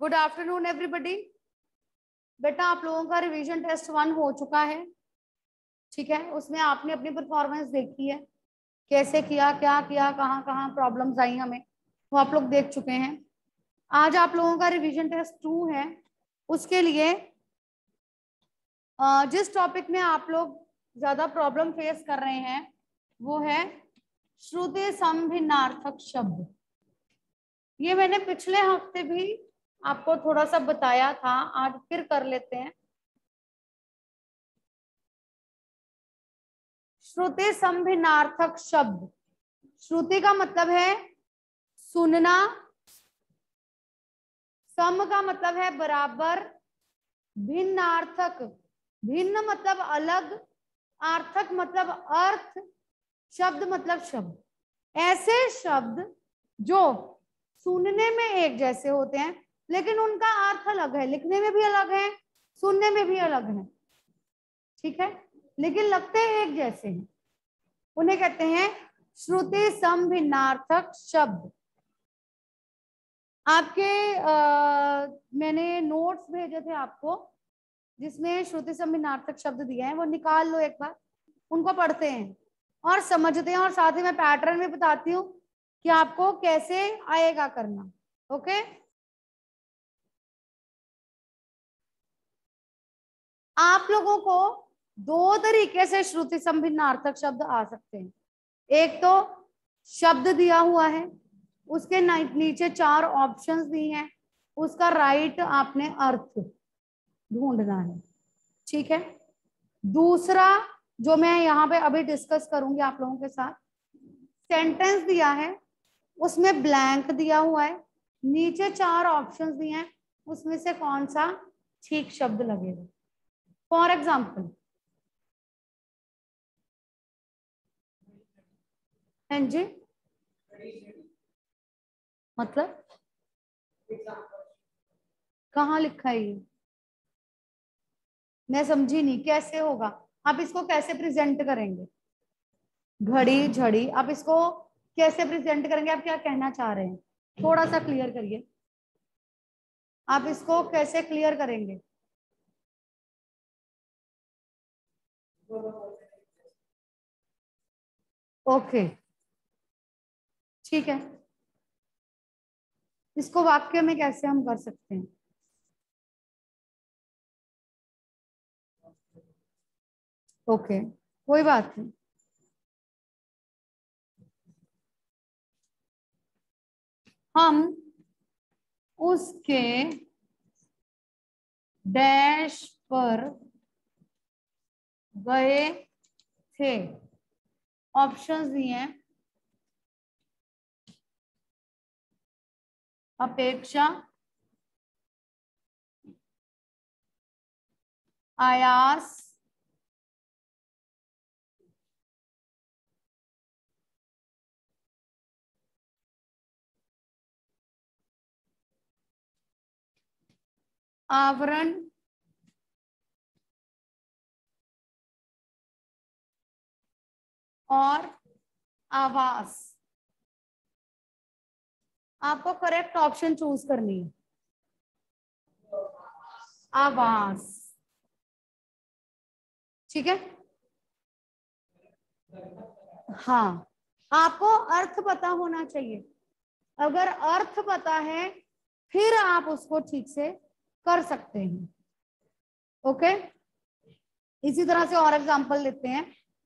Good afternoon everybody. बेटा आप लोगों का रिवीजन टेस्ट 1 हो चुका है, ठीक है। उसमें आपने अपनी परफॉर्मेंस देखी है, कैसे किया, क्या किया, कहाँ कहाँ प्रॉब्लम्स आई हमें, वो आप लोग देख चुके हैं। आज आप लोगों का रिवीजन टेस्ट 2 है। उसके लिए जिस टॉपिक में आप लोग ज्यादा प्रॉब्लम फेस कर रहे हैं वो है श्रुति समभिन्नार्थक शब्द। ये मैंने पिछले हफ्ते भी आपको थोड़ा सा बताया था, आज फिर कर लेते हैं। श्रुति समभिन्नार्थक शब्द, श्रुति का मतलब है सुनना, सम का मतलब है बराबर, भिन्नार्थक भिन्न मतलब अलग, आर्थक मतलब अर्थ, शब्द मतलब शब्द। ऐसे शब्द जो सुनने में एक जैसे होते हैं लेकिन उनका अर्थ अलग है, लिखने में भी अलग है, सुनने में भी अलग है, ठीक है, लेकिन लगते एक जैसे हैं, उन्हें कहते हैं श्रुति समभिन्नार्थक शब्द। आपके मैंने नोट्स भेजे थे आपको जिसमें श्रुति समभिन्नार्थक शब्द दिए हैं, वो निकाल लो एक बार, उनको पढ़ते हैं और समझते हैं, और साथ ही मैं पैटर्न भी बताती हूँ कि आपको कैसे आएगा करना। ओके, आप लोगों को दो तरीके से श्रुति समभिन्नार्थक शब्द आ सकते हैं। एक तो शब्द दिया हुआ है, उसके नीचे 4 ऑप्शंस दिए हैं, उसका राइट आपने अर्थ ढूंढना है, ठीक है। दूसरा जो मैं यहाँ पे अभी डिस्कस करूंगी आप लोगों के साथ, सेंटेंस दिया है, उसमें ब्लैंक दिया हुआ है, नीचे 4 ऑप्शंस दिए हैं, उसमें से कौन सा ठीक शब्द लगेगा। फॉर एग्जाम्पल, हाँ जी, मतलब कहाँ लिखा है ये, मैं समझी नहीं, कैसे होगा, आप इसको कैसे प्रेजेंट करेंगे। घड़ी झड़ी, आप इसको कैसे प्रेजेंट करेंगे, आप क्या कहना चाह रहे हैं, थोड़ा सा क्लियर करिए, आप इसको कैसे क्लियर करेंगे। ओके, ठीक है, इसको वाक्य में कैसे हम कर सकते हैं। ओके, कोई बात नहीं, हम उसके डैश पर गए थे, ऑप्शंस दिए हैं, अपेक्षा, आयास, आवरण, और आवास। आपको करेक्ट ऑप्शन चूज करनी है, आवास, ठीक है। हाँ, आपको अर्थ पता होना चाहिए, अगर अर्थ पता है फिर आप उसको ठीक से कर सकते हैं। ओके, इसी तरह से और एग्जांपल लेते हैं।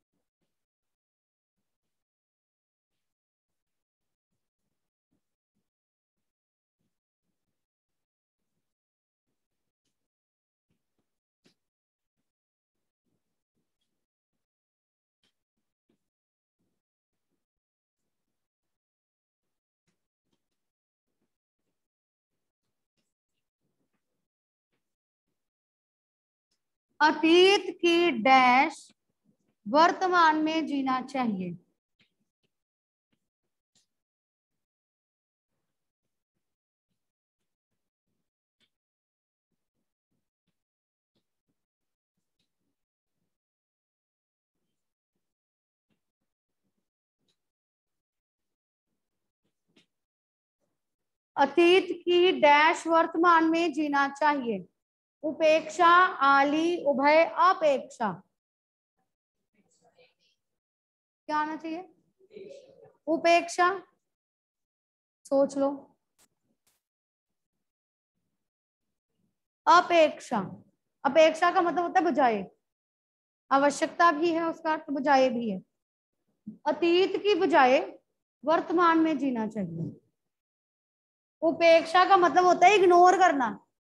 अतीत की डैश वर्तमान में जीना चाहिए। अतीत की डैश वर्तमान में जीना चाहिए। उपेक्षा, आली, उभय, अपेक्षा। क्या आना चाहिए? उपेक्षा। सोच लो। अपेक्षा, अपेक्षा का मतलब होता है बजाय, आवश्यकता भी है उसका अर्थ, बजाय भी है। अतीत की बजाय वर्तमान में जीना चाहिए। उपेक्षा का मतलब होता है इग्नोर करना।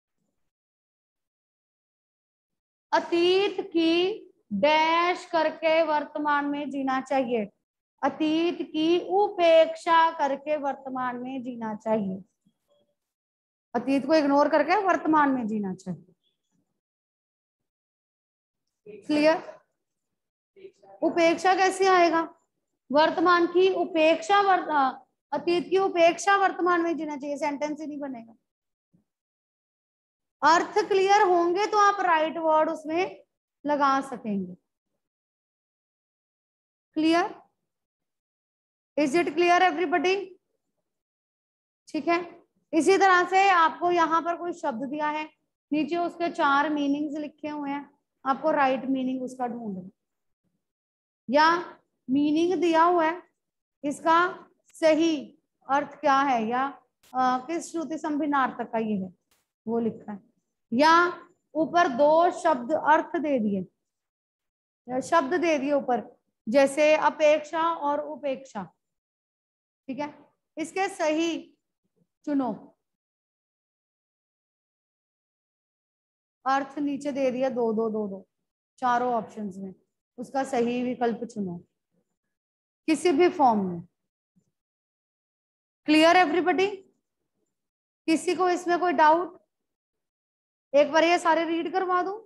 अतीत की डैश करके वर्तमान में जीना चाहिए। अतीत की उपेक्षा करके वर्तमान में जीना चाहिए। अतीत को इग्नोर करके वर्तमान में जीना चाहिए। क्लियर? उपेक्षा कैसे आएगा? वर्तमान की उपेक्षा अतीत की उपेक्षा वर्तमान में जीना चाहिए, सेंटेंस ही नहीं बनेगा। अर्थ क्लियर होंगे तो आप राइट वर्ड उसमें लगा सकेंगे। Clear? Is it clear everybody? ठीक है। इसी तरह से आपको यहाँ पर कोई शब्द दिया है, नीचे उसके 4 मीनिंग्स लिखे हुए हैं, आपको राइट मीनिंग उसका ढूंढना, या मीनिंग दिया हुआ है इसका सही अर्थ क्या है, या किस श्रुति संभिन्नार्थक का ये है वो लिखा है, या ऊपर 2 शब्द अर्थ दे दिए, शब्द दे दिए ऊपर, जैसे अपेक्षा और उपेक्षा। ठीक है, इसके सही चुनो। अर्थ नीचे दे दिया 2 2 2 2 चारों ऑप्शंस में, उसका सही विकल्प चुनो किसी भी फॉर्म में। Clear everybody? किसी को इसमें कोई डाउट? एक बार ये सारे रीड करवा दूं।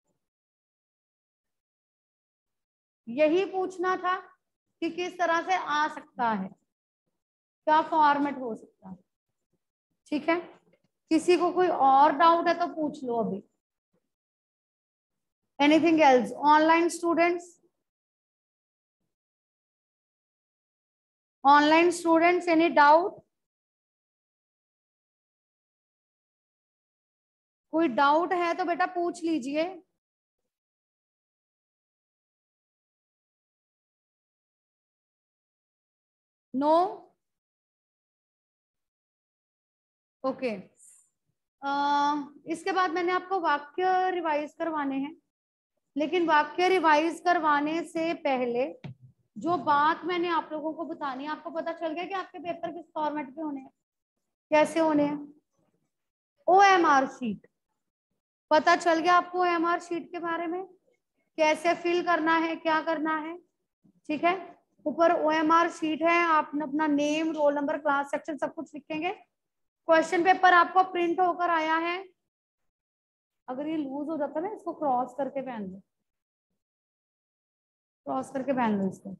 यही पूछना था कि किस तरह से आ सकता है, क्या फॉर्मेट हो सकता है। ठीक है, किसी को कोई और डाउट है तो पूछ लो अभी। Anything else? Online students, online students, any doubt? कोई डाउट है तो बेटा पूछ लीजिए। नो? ओके। इसके बाद मैंने आपको वाक्य रिवाइज करवाने हैं, लेकिन वाक्य रिवाइज करवाने से पहले जो बात मैंने आप लोगों को बतानी है, आपको पता चल गया कि आपके पेपर किस फॉर्मेट पे होने हैं, कैसे होने हैं? OMR शीट पता चल गया आपको? OMR शीट के बारे में कैसे फिल करना है, क्या करना है? ठीक है, ऊपर OMR शीट है, आप अपना name, roll number, class, section सब कुछ लिखेंगे। क्वेश्चन पेपर आपको प्रिंट होकर आया है। अगर ये लूज हो जाता है ना, इसको क्रॉस करके पहन लो, क्रॉस करके पहन लो इसको।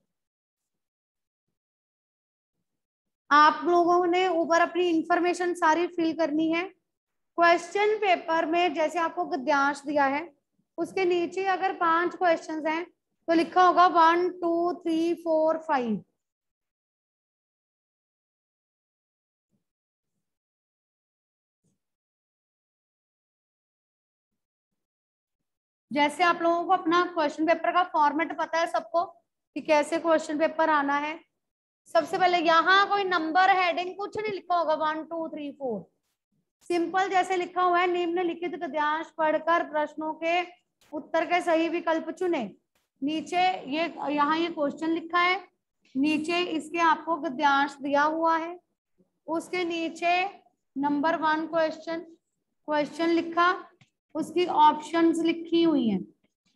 आप लोगों ने ऊपर अपनी इंफॉर्मेशन सारी फिल करनी है। क्वेश्चन पेपर में जैसे आपको गद्यांश दिया है, उसके नीचे अगर 5 क्वेश्चंस हैं तो लिखा होगा 1 2 3 4 5। जैसे आप लोगों को अपना क्वेश्चन पेपर का फॉर्मेट पता है सबको कि कैसे क्वेश्चन पेपर आना है। सबसे पहले यहाँ कोई नंबर हेडिंग कुछ नहीं लिखा होगा 1 2 3 4, सिंपल जैसे लिखा हुआ है, निम्नलिखित गद्यांश पढ़कर प्रश्नों के उत्तर के सही विकल्प चुने। नीचे ये यहाँ ये क्वेश्चन लिखा है, नीचे इसके आपको गद्यांश दिया हुआ है, उसके नीचे नंबर 1 क्वेश्चन, क्वेश्चन लिखा, उसकी ऑप्शंस लिखी हुई हैं।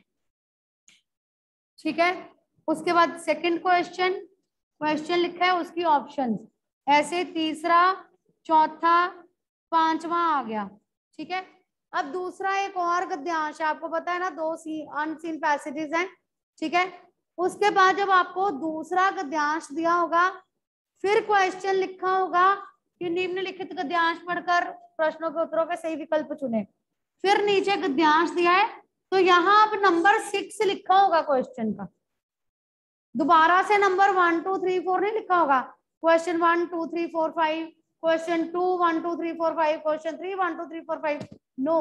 ठीक है, उसके बाद सेकंड क्वेश्चन, क्वेश्चन लिखा है, उसकी ऑप्शंस, ऐसे तीसरा, चौथा, 5वां आ गया। ठीक है, अब दूसरा एक और गद्यांश है, आपको पता है ना 2 अनसीन पैसेजेस हैं। ठीक है, उसके बाद जब आपको दूसरा गद्यांश दिया होगा, फिर क्वेश्चन लिखा होगा कि निम्नलिखित गद्यांश पढ़कर प्रश्नों के उत्तरों के सही विकल्प चुने, फिर नीचे गद्यांश दिया है, तो यहाँ अब नंबर 6 लिखा होगा क्वेश्चन का, दोबारा से नंबर 1 2 3 4 नहीं लिखा होगा। Question 1 2 3 4 5, question 2 1 2 3 4 5, question 3 1 2 3 4 5, no.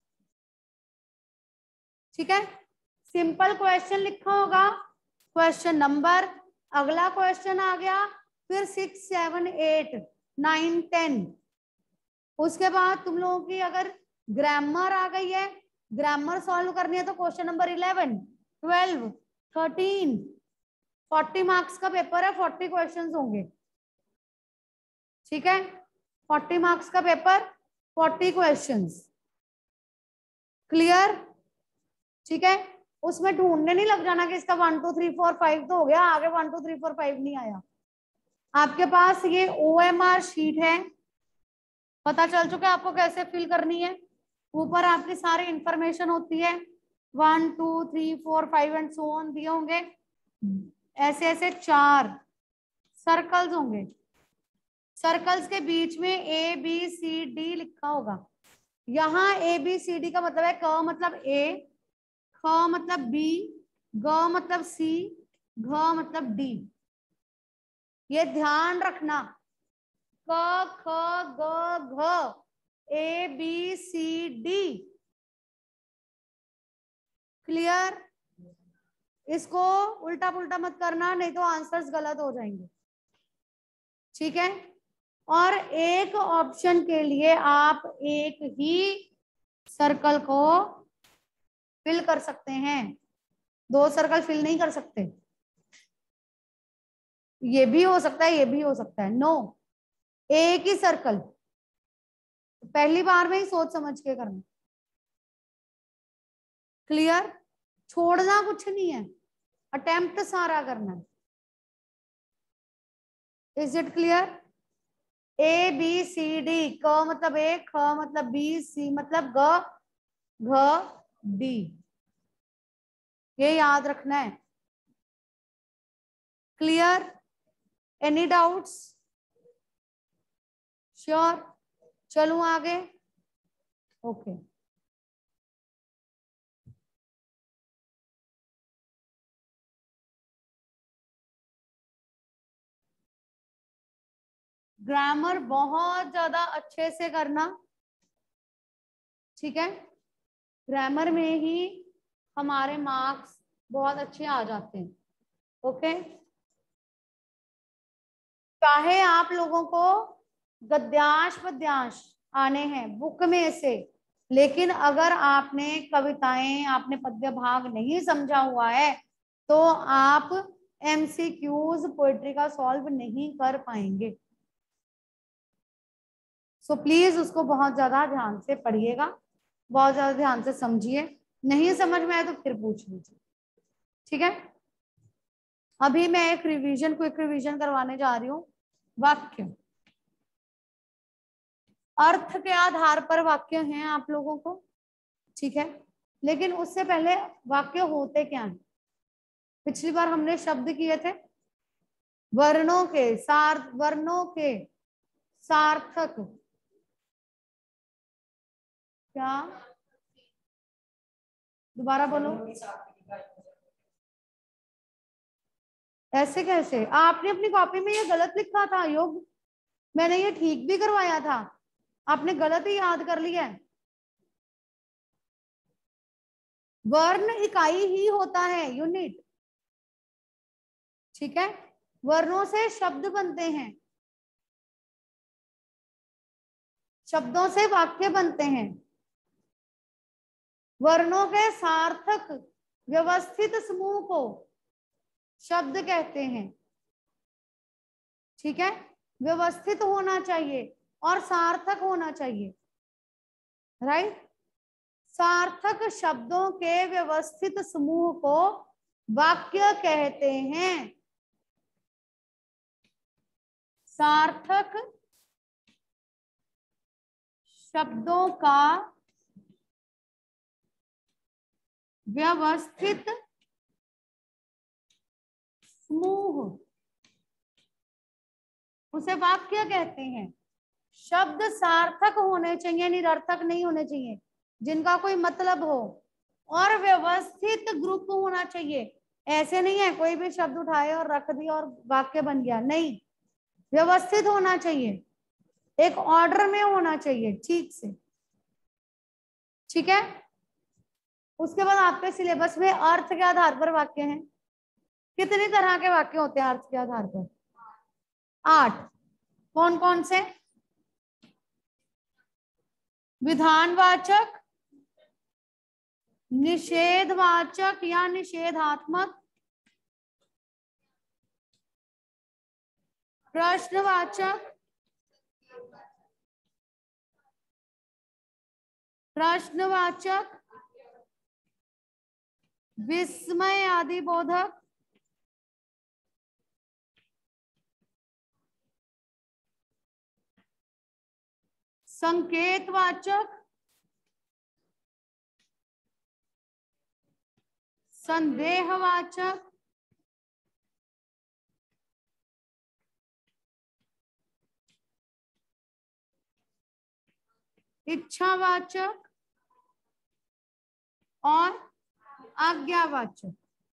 ठीक है, सिंपल क्वेश्चन लिखा होगा, क्वेश्चन नंबर, अगला क्वेश्चन आ गया, फिर 6 7 8 9 10। उसके बाद तुम लोगों की अगर ग्रामर आ गई है, ग्रामर सॉल्व करनी है तो क्वेश्चन नंबर 11 12 13। 40 मार्क्स का पेपर है, 40 क्वेश्चंस होंगे। ठीक है, 40 मार्क्स का पेपर, 40 क्वेश्चंस। क्लियर? ठीक है, उसमें ढूंढने नहीं लग जाना कि इसका 1 2 3 4 5 तो हो गया, आगे 1 2 3 4 5 नहीं आया। आपके पास ये OMR शीट है, पता चल चुका है आपको कैसे फिल करनी है। ऊपर आपकी सारी इंफॉर्मेशन होती है, 1 2 3 4 5 एंड सो ऑन दिए होंगे। ऐसे ऐसे 4 सर्कल्स होंगे, सर्कल्स के बीच में ABCD लिखा होगा। यहाँ ABCD का मतलब है क मतलब A, ख मतलब B, ग मतलब C, घ मतलब D। ये ध्यान रखना, क ख ग घ ABCD। क्लियर? इसको उल्टा पुल्टा मत करना, नहीं तो आंसर्स गलत हो जाएंगे। ठीक है, और एक ऑप्शन के लिए आप एक ही सर्कल को फिल कर सकते हैं, 2 सर्कल फिल नहीं कर सकते। ये भी हो सकता है, ये भी हो सकता है, नो, एक ही सर्कल। पहली बार में ही सोच समझ के करना। क्लियर? छोड़ना कुछ नहीं है, अटेम्प्ट सारा करना है। Is it clear? ABCD, क मतलब A, ख मतलब B, C मतलब ग, घ D। ये याद रखना है। क्लियर? Any doubts? श्योर? चलूं आगे? ओके। ग्रामर बहुत ज्यादा अच्छे से करना। ठीक है, ग्रामर में ही हमारे मार्क्स बहुत अच्छे आ जाते हैं। ओके, चाहे आप लोगों को गद्यांश पद्यांश आने हैं बुक में से, लेकिन अगर आपने कविताएं, आपने पद्य भाग नहीं समझा हुआ है तो आप MCQs पोएट्री का सॉल्व नहीं कर पाएंगे। सो प्लीज उसको बहुत ज्यादा ध्यान से पढ़िएगा, बहुत ज्यादा ध्यान से समझिए। नहीं समझ में आए तो फिर पूछ लीजिए। ठीक है, अभी मैं एक रिवीजन, क्विक रिवीजन करवाने जा रही हूँ। वाक्य, अर्थ के आधार पर वाक्य हैं आप लोगों को। ठीक है, लेकिन उससे पहले वाक्य होते क्या हैं? पिछली बार हमने शब्द किए थे वर्णों के सार्थक। क्या? दोबारा बोलो। ऐसे कैसे? आपने अपनी कॉपी में ये गलत लिखा था योग, मैंने ये ठीक भी करवाया था, आपने गलत ही याद कर लिया है। वर्ण इकाई ही होता है, यूनिट। ठीक है, वर्णों से शब्द बनते हैं, शब्दों से वाक्य बनते हैं। वर्णों के सार्थक व्यवस्थित समूह को शब्द कहते हैं। ठीक है, व्यवस्थित होना चाहिए और सार्थक होना चाहिए, राइट? सार्थक शब्दों के व्यवस्थित समूह को वाक्य कहते हैं। सार्थक शब्दों का व्यवस्थित समूह उसे वाक्य कहते हैं। शब्द सार्थक होने चाहिए, निरर्थक नहीं होने चाहिए, जिनका कोई मतलब हो, और व्यवस्थित ग्रुप होना चाहिए। ऐसे नहीं है कोई भी शब्द उठाए और रख दिया और वाक्य बन गया, नहीं, व्यवस्थित होना चाहिए। एक ऑर्डर में होना चाहिए ठीक से, ठीक है। उसके बाद आपके सिलेबस में अर्थ के आधार पर वाक्य हैं। कितनी तरह के वाक्य होते हैं अर्थ के आधार पर? 8। कौन कौन से? विधानवाचक, निषेधवाचक या निषेधात्मक, प्रश्नवाचक, प्रश्नवाचक, विस्मय आदि बोधक, संकेतवाचक, संदेहवाचक, इच्छावाचक और आज्ञावाचक।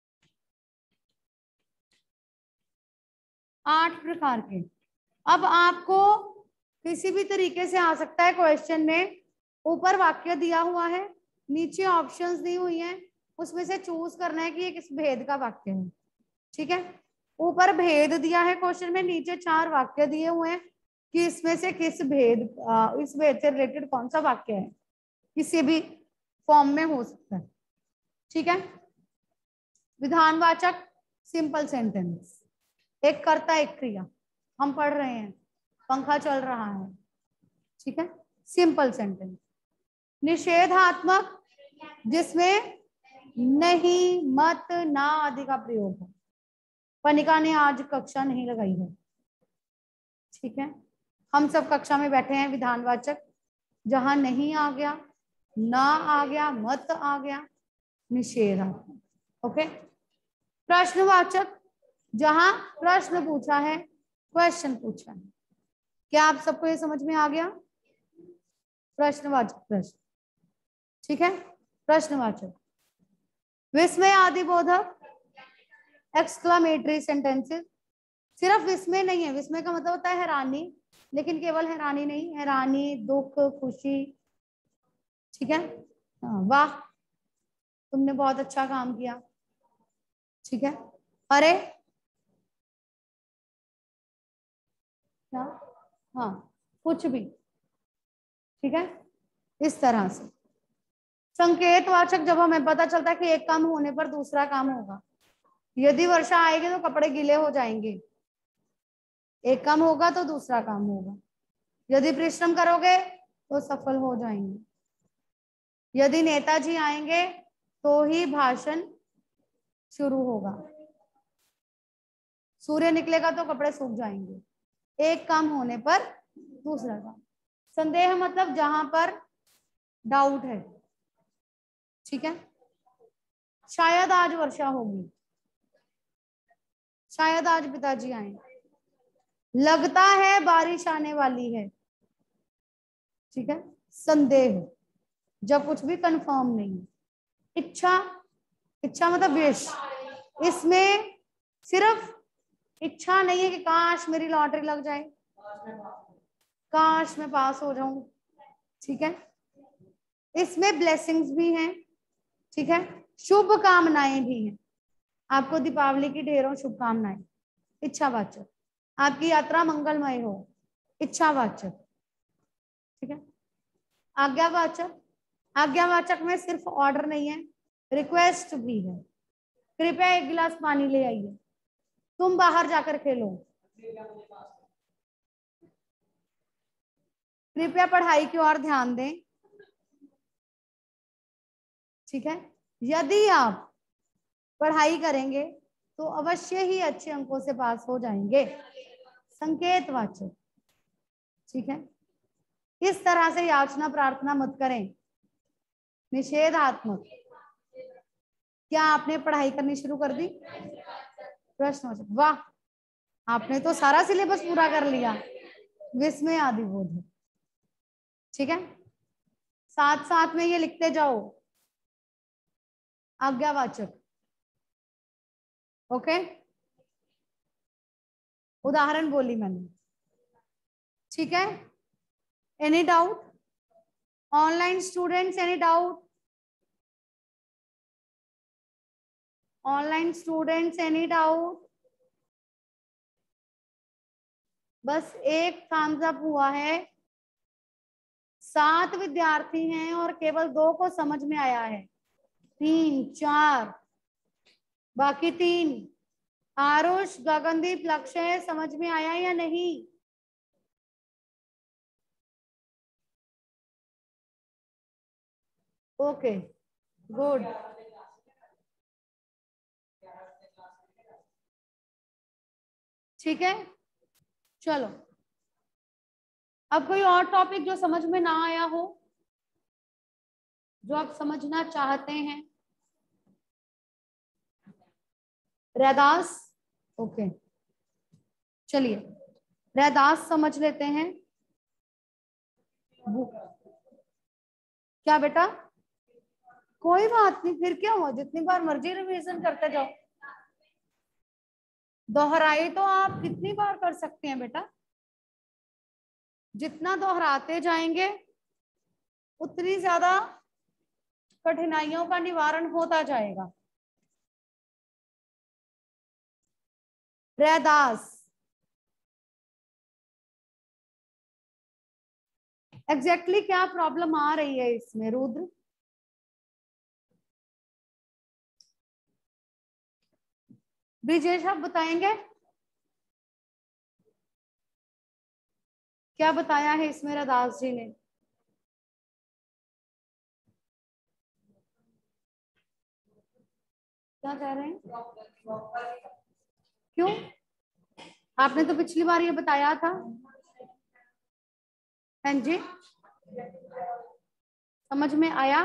8 प्रकार के। अब आपको किसी भी तरीके से आ सकता है क्वेश्चन में, ऊपर वाक्य दिया हुआ है, नीचे ऑप्शंस दी हुई हैं, उसमें से चूज करना है कि ये किस भेद का वाक्य है, ठीक है। ऊपर भेद दिया है क्वेश्चन में, नीचे 4 वाक्य दिए हुए हैं कि इसमें से किस भेद, इस भेद से रिलेटेड कौन सा वाक्य है, किसी भी फॉर्म में हो सकता है, ठीक है। विधानवाचक सिंपल सेंटेंस, एक कर्ता एक क्रिया, हम पढ़ रहे हैं, पंखा चल रहा है, ठीक है, सिंपल सेंटेंस। निषेधात्मक, जिसमें नहीं, मत, ना आदि का प्रयोग हो। पनिका ने आज कक्षा नहीं लगाई है, ठीक है। हम सब कक्षा में बैठे हैं। विधानवाचक, जहां नहीं आ गया, ना आ गया, मत आ गया, निषेधात्मक, ओके। प्रश्नवाचक, जहां प्रश्न पूछा है, क्वेश्चन पूछा है। क्या आप सबको ये समझ में आ गया? प्रश्नवाचक प्रश्न, ठीक है, प्रश्नवाचक। विस्मय आदि बोधक, एक्सक्लेमेटरी सेंटेंसेस। सिर्फ विस्मय नहीं है, विस्मय का मतलब होता है हैरानी, लेकिन केवल हैरानी नहीं, हैरानी, दुख, खुशी, ठीक है। वाह, तुमने बहुत अच्छा काम किया, ठीक है। अरे क्या, हाँ, कुछ भी, ठीक है, इस तरह से। संकेतवाचक, जब हमें पता चलता है कि एक काम होने पर दूसरा काम होगा। यदि वर्षा आएगी तो कपड़े गीले हो जाएंगे, एक काम होगा तो दूसरा काम होगा। यदि परिश्रम करोगे तो सफल हो जाएंगे। यदि नेताजी आएंगे तो ही भाषण शुरू होगा। सूर्य निकलेगा तो कपड़े सूख जाएंगे। एक काम होने पर दूसरा काम। संदेह मतलब जहां पर डाउट है, ठीक है। शायद आज वर्षा होगी, शायद आज पिताजी आए, लगता है बारिश आने वाली है, ठीक है। संदेह, जब कुछ भी कंफर्म नहीं। इच्छा, इच्छा मतलब विश, इसमें सिर्फ इच्छा नहीं है कि काश मेरी लॉटरी लग जाए, काश मैं पास हो जाऊं, ठीक है। इसमें ब्लेसिंग्स भी हैं, ठीक है, शुभ कामनाएं भी हैं। आपको दीपावली की ढेरों शुभकामनाएं, इच्छावाचक। आपकी यात्रा मंगलमय हो, इच्छावाचक, ठीक है। आज्ञावाचक, आज्ञावाचक में सिर्फ ऑर्डर नहीं है, रिक्वेस्ट भी है। कृपया एक गिलास पानी ले आइए, तुम बाहर जाकर खेलो, कृपया पढ़ाई की ओर ध्यान दें, ठीक है। यदि आप पढ़ाई करेंगे तो अवश्य ही अच्छे अंकों से पास हो जाएंगे। संकेतवाचक, ठीक है। इस तरह से याचना प्रार्थना मत करें। निषेधात्मक, क्या आपने पढ़ाई करनी शुरू कर दी? प्रश्नवाचक, वाह, आपने तो सारा सिलेबस पूरा कर लिया। विस्मय आदि बोध, ठीक है। साथ साथ में ये लिखते जाओ। आज्ञावाचक, ओके, उदाहरण बोली मैंने, ठीक है। Any doubt? Online students, any doubt? Online students, any doubt? बस एक थम्स अप हुआ है। 7 विद्यार्थी हैं और केवल 2 को समझ में आया है। 3, 4, बाकी 3। आरुष, गगनदीप, लक्ष्य, समझ में आया या नहीं? Okay, good. ठीक है, चलो अब कोई और टॉपिक जो समझ में ना आया हो, जो आप समझना चाहते हैं? रैदास, ओके, चलिए रैदास समझ लेते हैं। क्या बेटा? कोई बात नहीं, फिर क्या हुआ, जितनी बार मर्जी रिवीजन करते जाओ। दोहराई तो आप कितनी बार कर सकते हैं बेटा? जितना दोहराते जाएंगे उतनी ज्यादा कठिनाइयों का निवारण होता जाएगा। रैदास, एग्जैक्टली क्या प्रॉब्लम आ रही है इसमें रुद्र? ब्रिजेश आप बताएंगे क्या बताया है इसमें रैदास जी ने? क्या कह रहे हैं? क्यों? आपने तो पिछली बार ये बताया था। हाँ जी, समझ में आया?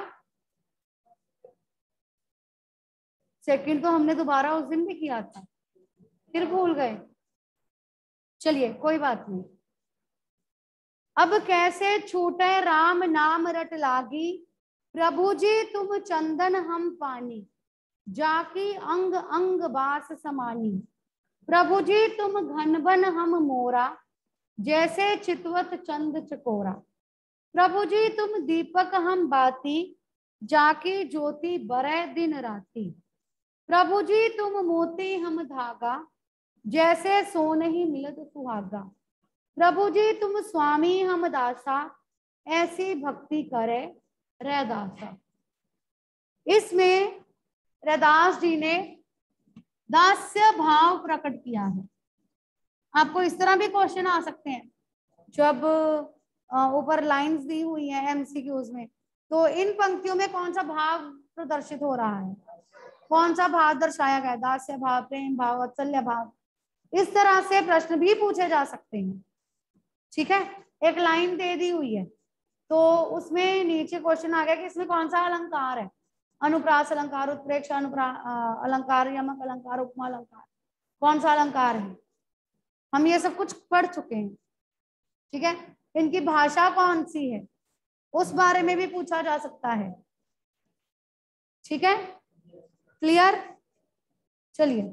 सेकंड तो हमने दोबारा उस दिन भी किया था, फिर भूल गए। चलिए कोई बात नहीं। अब कैसे छूटे राम नाम रट लागी, प्रभु जी तुम चंदन हम पानी, जाकी अंग अंग बास समानी, प्रभु जी तुम घनबन हम मोरा, जैसे चितवत चंद चकोरा, प्रभु जी तुम दीपक हम बाती, जाकी ज्योति बरय दिन राती, प्रभु जी तुम मोती हम धागा, जैसे सोन ही मिलत सुहागा, प्रभु जी तुम स्वामी हम दासा, ऐसी भक्ति करे रैदासा। इसमें रैदास जी ने दास्य भाव प्रकट किया है। आपको इस तरह भी क्वेश्चन आ सकते हैं, जब ऊपर लाइंस दी हुई हैं एमसीक्यूज में, तो इन पंक्तियों में कौन सा भाव प्रदर्शित हो रहा है, कौन सा भाव दर्शाया गया, दास्य भाव, प्रेम भाव, वात्सल्य भाव, इस तरह से प्रश्न भी पूछे जा सकते हैं। ठीक है, एक लाइन दे दी हुई है तो उसमें नीचे क्वेश्चन आ गया कि इसमें कौन सा अलंकार है, अनुप्रास अलंकार, उत्प्रेक्ष अलंकार, यमक अलंकार, उपमा अलंकार, कौन सा अलंकार है? हम ये सब कुछ पढ़ चुके हैं। ठीक है, इनकी भाषा कौन सी है उस बारे में भी पूछा जा सकता है। ठीक है, क्लियर? चलिए,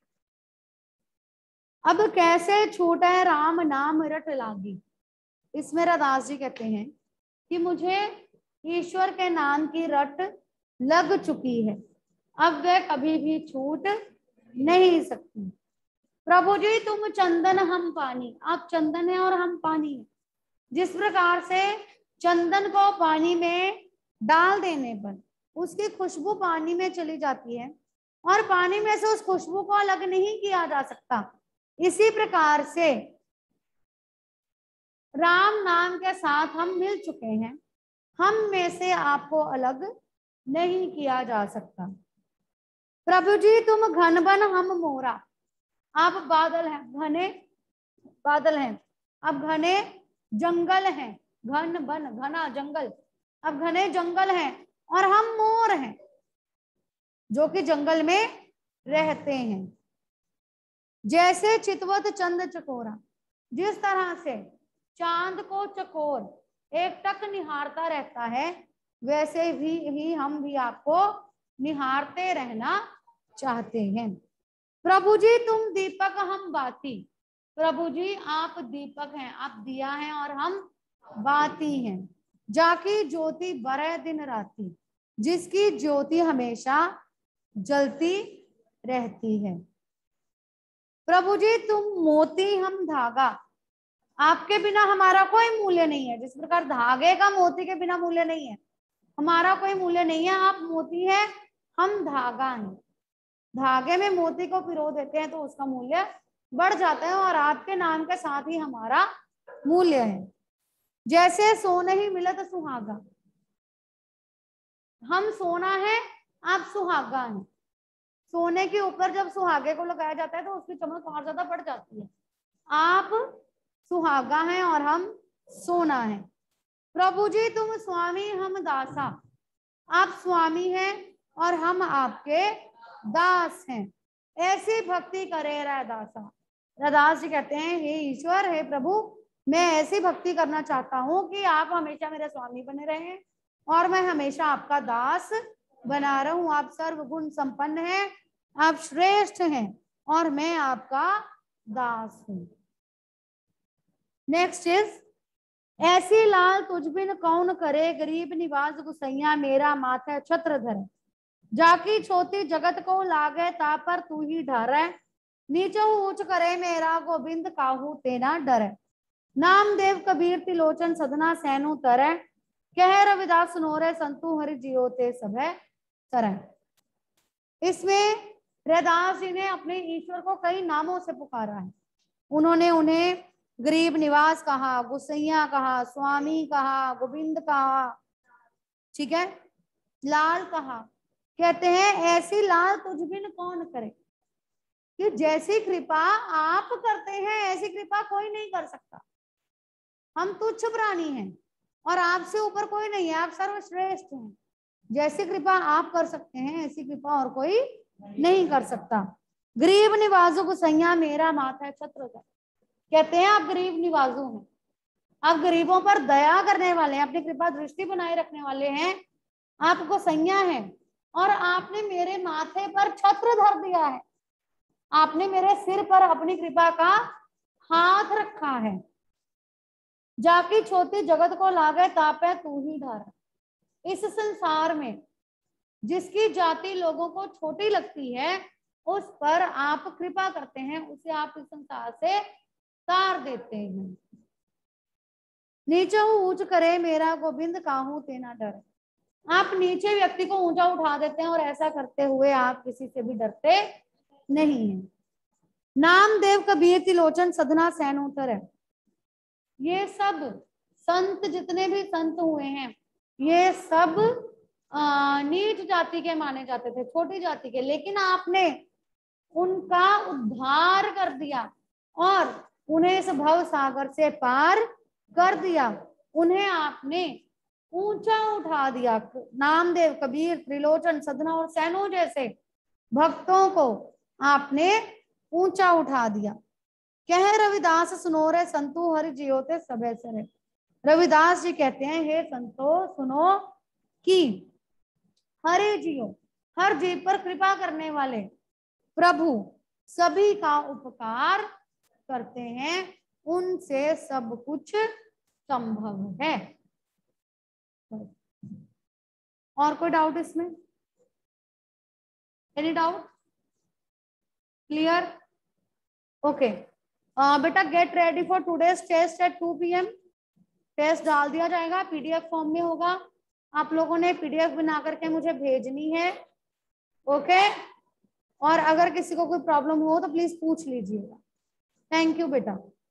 अब कैसे छूटे राम नाम रट लागी, इसमें रैदास जी कहते हैं कि मुझे ईश्वर के नाम की रट लग चुकी है, अब वह कभी भी छूट नहीं सकती। प्रभु जी तुम चंदन हम पानी, आप चंदन है और हम पानी है। जिस प्रकार से चंदन को पानी में डाल देने पर उसकी खुशबू पानी में चली जाती है और पानी में से उस खुशबू को अलग नहीं किया जा सकता, इसी प्रकार से राम नाम के साथ हम मिल चुके हैं, हम में से आपको अलग नहीं किया जा सकता। प्रभु जी तुम घनबन हम मोरा, आप बादल हैं, घने बादल हैं, अब घने जंगल हैं, घन बन घना जंगल, अब घने जंगल हैं और हम मोर हैं जो कि जंगल में रहते हैं। जैसे चितवत चंद चकोरा, जिस तरह से चांद को चकोर एक टक निहारता रहता है, वैसे ही हम भी आपको निहारते रहना चाहते हैं। प्रभु जी तुम दीपक हम बाती, प्रभु जी आप दीपक हैं, आप दिया हैं और हम बाती हैं, जाकी ज्योति बरह दिन राती, जिसकी ज्योति हमेशा जलती रहती है। प्रभु जी तुम मोती हम धागा, आपके बिना हमारा कोई मूल्य नहीं है। जिस प्रकार धागे का मोती के बिना मूल्य नहीं है, हमारा कोई मूल्य नहीं है। आप मोती है, हम धागा हैं। धागे में मोती को पिरो देते हैं तो उसका मूल्य बढ़ जाता है, और आपके नाम के साथ ही हमारा मूल्य है। जैसे सोने ही मिले तो सुहागा, हम सोना है, आप सुहागा हैं। सोने के ऊपर जब सुहागे को लगाया जाता है तो उसकी चमक और ज्यादा बढ़ जाती है। आप सुहागा हैं और हम सोना है। प्रभु जी तुम स्वामी हम दासा, आप स्वामी हैं और हम आपके दास हैं। ऐसी भक्ति करे रैदासा, रैदास जी कहते हैं हे ईश्वर, हे प्रभु, मैं ऐसी भक्ति करना चाहता हूँ कि आप हमेशा मेरे स्वामी बने रहें और मैं हमेशा आपका दास बना रहूं। आप सर्वगुण संपन्न हैं, आप श्रेष्ठ हैं और मैं आपका दास हूं। नेक्स्ट इज ऐसी लाल तुझ बिन कौन करे, गरीब निवास गुसैया मेरा माथा छत्र धरे, जाकी छोटी जगत को लागे ता पर तू ही ढारे, नीचो ऊंच करे मेरा गोविंद काहू तेना डरे, नामदेव कबीर तिलोचन सदना सैनु तरे, कह रविदास सुनोरे संतु हरि जियो ते सभे तरह। इसमें रैदास जी ने अपने ईश्वर को कई नामों से पुकारा है। उन्होंने उन्हें गरीब निवास कहा, गुसैया कहा, स्वामी कहा, गोविंद कहा, ठीक है, लाल कहा। कहते हैं ऐसी लाल तुझ बिन कौन करे, कि जैसी कृपा आप करते हैं ऐसी कृपा कोई नहीं कर सकता। हम तुच्छ प्राणी हैं और आपसे ऊपर कोई नहीं है, आप सर्वश्रेष्ठ हैं। जैसी कृपा आप कर सकते हैं ऐसी कृपा और कोई नहीं कर सकता। गरीब निवाजो गुसैया मेरा माथा छत्र धरे, कहते हैं आप गरीब निवाजो हैं, आप गरीबों पर दया करने वाले हैं, अपनी कृपा दृष्टि बनाए रखने वाले हैं, आप गुसैया हैं और आपने मेरे माथे पर छत्र धर दिया है, आपने मेरे सिर पर अपनी कृपा का हाथ रखा है। जाकी छोटी जगत को लागे तापे तू ही ढार, इस संसार में जिसकी जाति लोगों को छोटी लगती है उस पर आप कृपा करते हैं, उसे आप इस संसार से तार देते हैं। नीचे ऊंच करे मेरा गोविंद काहू तेना डर, आप नीचे व्यक्ति को ऊंचा उठा देते हैं और ऐसा करते हुए आप किसी से भी डरते नहीं है। नामदेव कबीर तिलोचन सदना सैन उतर है, ये सब संत जितने भी संत हुए हैं ये सब नीच जाति के माने जाते थे, छोटी जाति के, लेकिन आपने उनका उद्धार कर दिया और उन्हें इस भव सागर से पार कर दिया, उन्हें आपने ऊंचा उठा दिया। नामदेव कबीर त्रिलोचन सदना और सैनो जैसे भक्तों को आपने ऊंचा उठा दिया। कह रविदास सुनो रे संतो हरि जियो ते सबे सरे, रविदास जी कहते हैं हे संतो सुनो कि हरि जियो, हर जीव पर कृपा करने वाले प्रभु सभी का उपकार करते हैं, उनसे सब कुछ संभव है। और कोई डाउट इसमें? Any doubt? क्लियर? ओके बेटा get ready for today's test at 2 PM। Test डाल दिया जाएगा, पीडीएफ फॉर्म में होगा, आप लोगों ने पीडीएफ बना करके मुझे भेजनी है। ओके और अगर किसी को कोई प्रॉब्लम हो तो प्लीज पूछ लीजिएगा। थैंक यू बेटा।